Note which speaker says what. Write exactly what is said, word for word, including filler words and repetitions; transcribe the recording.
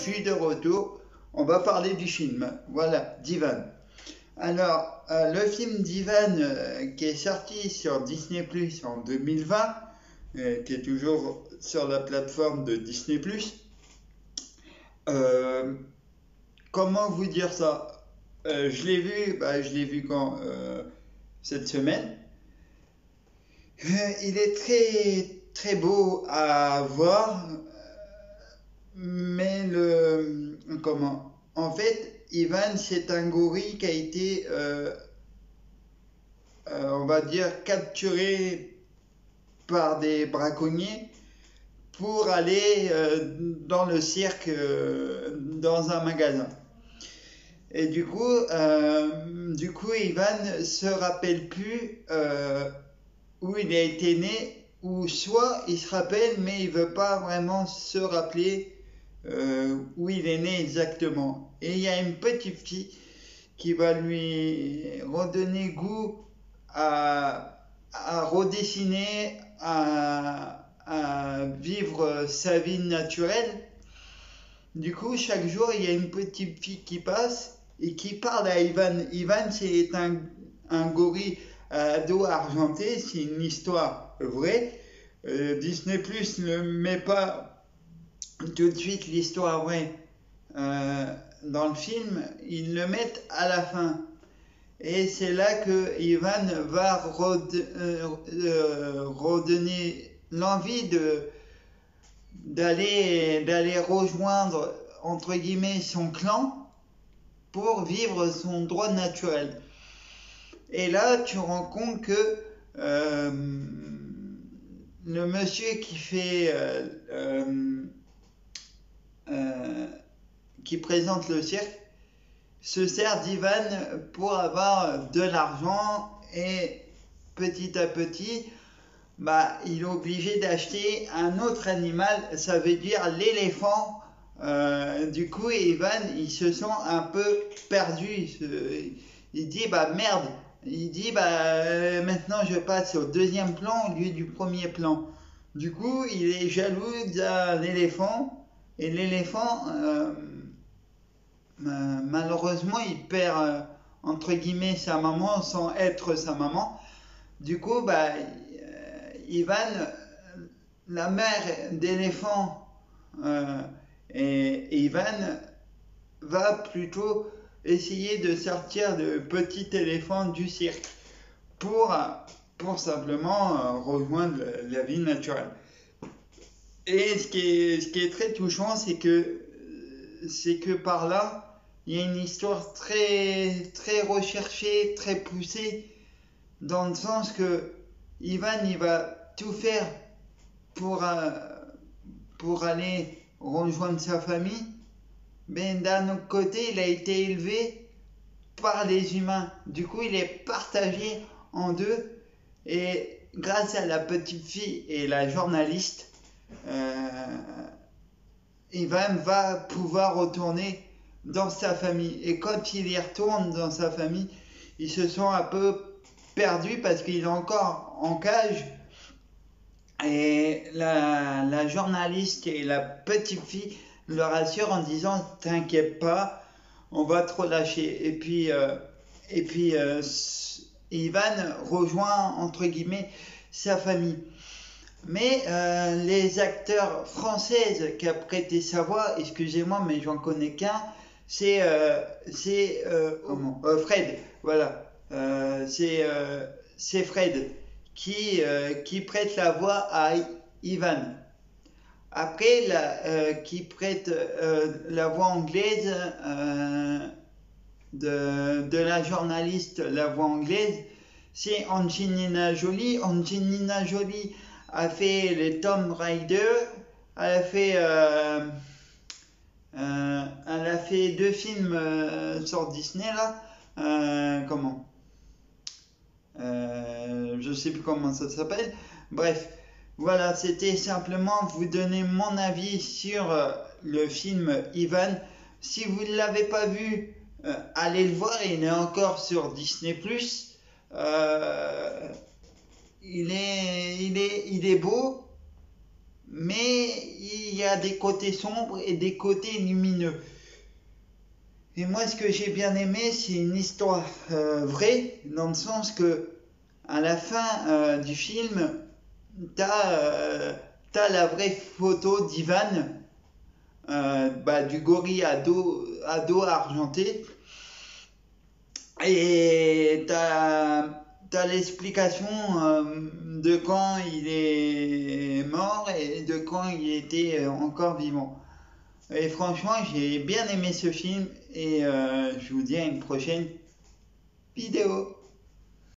Speaker 1: suis de retour. On va parler du film, voilà, d'Ivan. Alors, euh, le film d'Ivan euh, qui est sorti sur Disney plus en deux mille vingt, euh, qui est toujours sur la plateforme de Disney plus, euh, comment vous dire ça? Euh, Je l'ai vu, bah, je l'ai vu quand euh, cette semaine. Euh, il est très très beau à voir, mais le comment? En fait, Ivan, c'est un gorille qui a été, euh, euh, on va dire, capturé par des braconniers pour aller euh, dans le cirque, euh, dans un magasin. Et du coup, euh, du coup, Ivan se rappelle plus euh, où il a été né, ou soit il se rappelle, mais il veut pas vraiment se rappeler euh, où il est né exactement. Et il y a une petite fille qui va lui redonner goût à, à redessiner, à, à vivre sa vie naturelle. Du coup, chaque jour, il y a une petite fille qui passe et qui parle à Ivan. Ivan, c'est un, un gorille à dos argenté, c'est une histoire vraie. Euh, Disney Plus ne met pas tout de suite l'histoire vraie euh, dans le film, ils le mettent à la fin. Et c'est là que Ivan va rede, euh, euh, redonner l'envie de d'aller d'aller rejoindre entre guillemets son clan pour vivre son droit naturel. Et là, tu rends compte que euh, le monsieur qui fait euh, euh, euh, qui présente le cirque se sert d'Ivan pour avoir de l'argent et petit à petit, bah, il est obligé d'acheter un autre animal, ça veut dire l'éléphant. Euh, du coup, Ivan, il se sent un peu perdu. Il, se, il dit, bah merde, il dit, bah euh, maintenant je passe au deuxième plan au lieu du premier plan. Du coup, il est jaloux d'un éléphant et l'éléphant, euh, euh, malheureusement, il perd euh, entre guillemets sa maman sans être sa maman. Du coup, bah, euh, Ivan, la mère d'éléphant, euh, et, et Ivan va plutôt essayer de sortir le petit éléphant du cirque pour, pour simplement euh, rejoindre la vie naturelle. Et ce qui est, ce qui est très touchant, c'est que, c'est que par là, il y a une histoire très, très recherchée, très poussée, dans le sens que Ivan, il va tout faire pour, euh, pour aller rejoindre sa famille, mais d'un autre côté, il a été élevé par les humains. Du coup, il est partagé en deux, et grâce à la petite fille et la journaliste, euh, Ivan va pouvoir retourner dans sa famille. Et quand il y retourne dans sa famille, il se sent un peu perdu parce qu'il est encore en cage. Et la, la journaliste et la petite fille le rassurent en disant t'inquiète pas, on va te relâcher. Et puis, euh, et puis euh, Ivan rejoint entre guillemets sa famille. Mais euh, les acteurs françaises qui a prêté sa voix, excusez-moi, mais j'en connais qu'un, c'est euh, c'est euh, comment euh, Fred, voilà, euh, c'est euh, c'est Fred qui euh, qui prête la voix à Ivan. Après, la, euh, qui prête euh, la voix anglaise euh, de, de la journaliste, la voix anglaise, c'est Angelina Jolie. Angelina Jolie a fait les Tomb Raider, elle a fait, euh, euh, elle a fait deux films euh, sur Disney là, euh, comment, euh, je sais plus comment ça s'appelle. Bref, voilà, c'était simplement vous donner mon avis sur euh, le film Ivan. Si vous ne l'avez pas vu, euh, allez le voir, il est encore sur Disney plus. Euh, il est, il est, il est beau. mais il y a des côtés sombres et des côtés lumineux. Et moi, ce que j'ai bien aimé, c'est une histoire euh, vraie, dans le sens que à la fin euh, du film, t'as euh, t'as la vraie photo d'Ivan, euh, bah, du gorille ado, ado argenté, et t'as t'as l'explication euh, de quand il est mort et de quand il était encore vivant. Et franchement, j'ai bien aimé ce film et euh, je vous dis à une prochaine vidéo.